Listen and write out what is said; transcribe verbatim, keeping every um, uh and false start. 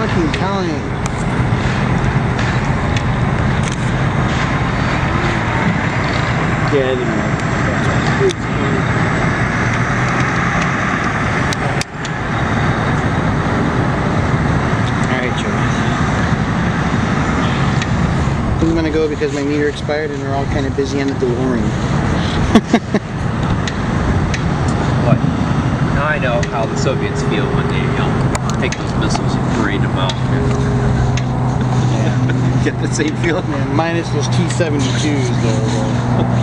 fucking time. Yeah, anyway. Alright, Joe. I'm gonna go because my meter expired and we're all kind of busy on the DeLorean. What? Now I know how the Soviets feel when they, you know, take those missiles and parade them out. Yeah. Get the same feeling? Yeah, minus those T seventy-twos though.